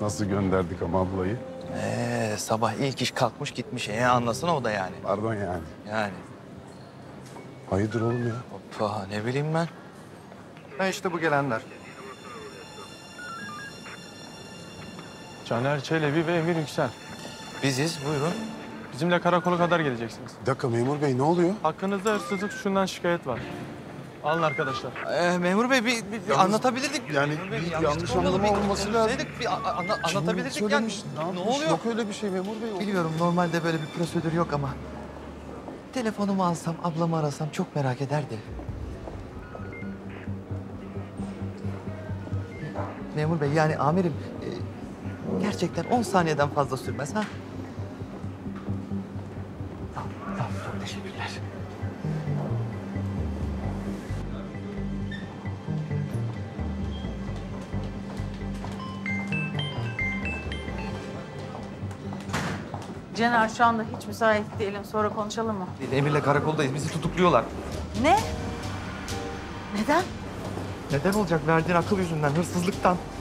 Nasıl gönderdik ama ablayı? Sabah ilk iş kalkmış gitmiş. Anlasana o da yani. Pardon yani. Yani. Hayırdır oğlum ya? Hoppa ne bileyim ben. Ha işte bu gelenler. Caner Çelebi ve Emir Yüksel. Biziz buyurun. Bizimle karakola kadar geleceksiniz. Bir dakika memur bey ne oluyor? Hakkınızda hırsızlık suçundan şikayet var. Alın arkadaşlar. Memur bey bir Yalnız- anlatabilirdik. yani Memur bey, bir yanlışlık yanlış olmadı. anlama Bir olması konuşsaydık, bir anlatabilirdik yani. Söylemiş, Ne yapmış? oluyor? Yok öyle bir şey memur bey. Biliyorum normalde böyle bir prosedür yok ama... Telefonumu alsam, ablamı arasam çok merak ederdi. Memur bey yani amirim... gerçekten 10 saniyeden fazla sürmez ha? Tamam, tamam çok teşekkürler. Caner şu anda hiç müsait değilim. Sonra konuşalım mı? Emir'le karakoldayız. Bizi tutukluyorlar. Ne? Neden? Neden olacak? Verdiğin akıl yüzünden, hırsızlıktan.